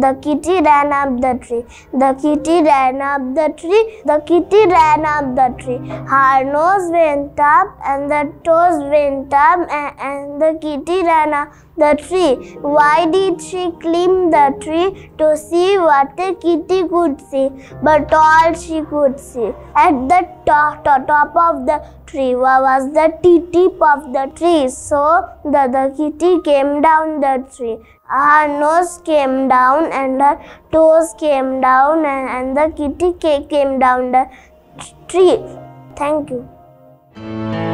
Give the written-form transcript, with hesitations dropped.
The kitty ran up the tree. The kitty ran up the tree. The kitty ran up the tree. Her nose went up and the toes went up, and the kitty ran up the tree. Why did she climb the tree? To see what the kitty could see. But all she could see at the top of the tree was the tip of the tree. So the kitty came down the tree. Her nose came down and her toes came down, and the kitty came down the tree. Thank you.